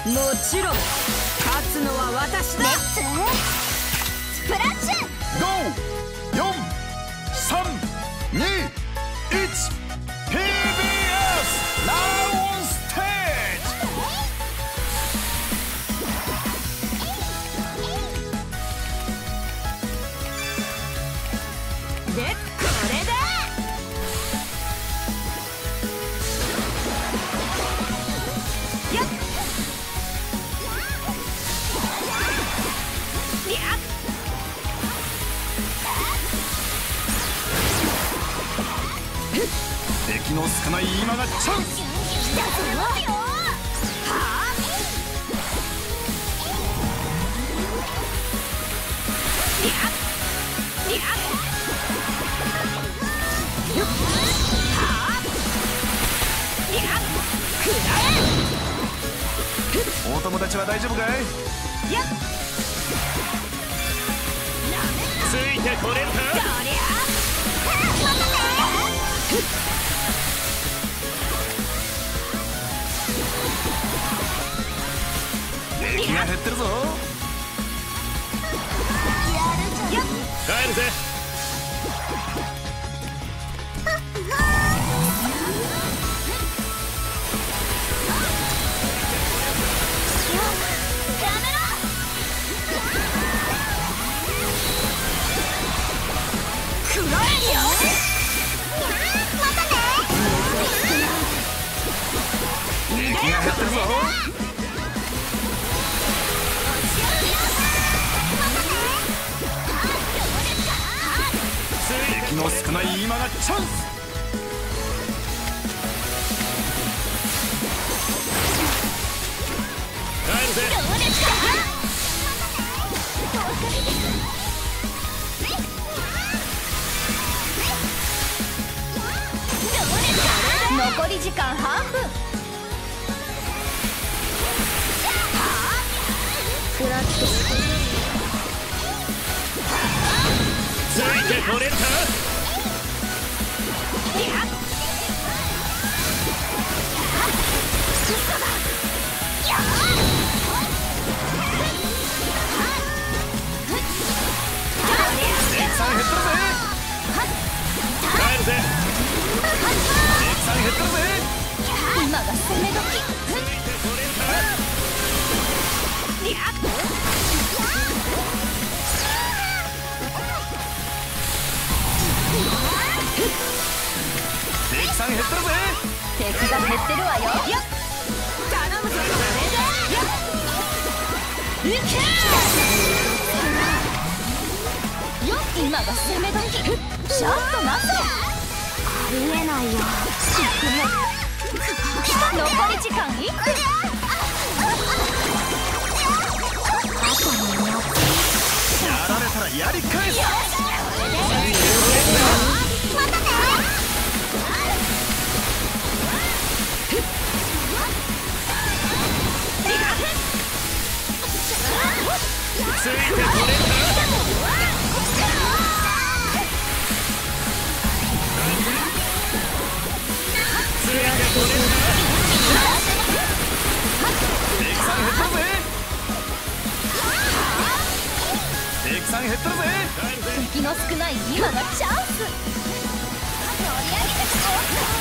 もちろん勝つのは私だ。レッツスプラッシュ。 5、4、3、2、1、PBS Now on stage。 で、これでやっ敵の少ない今がチャンス。 来たぞ。はあ。 お友達は大丈夫かい？ やっついてこれるか？敵が減ってるぞ。帰るぜ。敵が減ってるぞ。敵の少ない今がチャンス。帰るぜ。 残り時間半分。クラッシュ。 ついてこれるか？敵さん減ってるぜ。帰るぜ。敵さん減ってるぜ。 今が攻め時。 敵さん減ってるぜ。 敵が減ってるわよ。頼むぞ。今が攻め時。ちょっと待って。ありえないよ。残り時間いくら？ やられたらやり返す。 またね。 ついてこれるか？ついてこれるか？敵さん減ってるぜ。敵さん減ってるぜ。 敵の少ない今がチャンス。盛り上げて